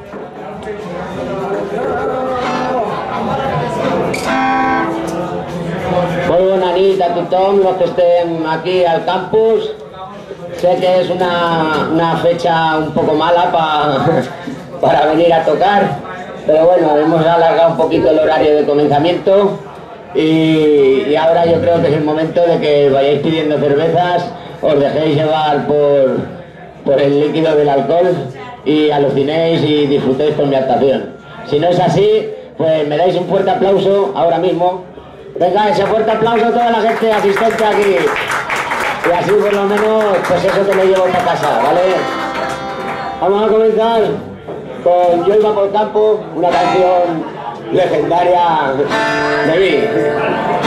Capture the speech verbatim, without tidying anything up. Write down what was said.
Muy bona nit a tothom, los que estén aquí al campus. Sé que es una, una fecha un poco mala pa, para venir a tocar, pero bueno, hemos alargado un poquito el horario de comenzamiento y, y ahora yo creo que es el momento de que vayáis pidiendo cervezas, os dejéis llevar por, por el líquido del alcohol y alucinéis y disfrutéis con mi actuación. Si no es así, pues me dais un fuerte aplauso ahora mismo. Venga, ese fuerte aplauso a toda la gente asistente aquí. Y así por lo menos, pues eso te lo llevo para casa, ¿vale? Vamos a comenzar con Yo iba por campo, una canción legendaria de mí.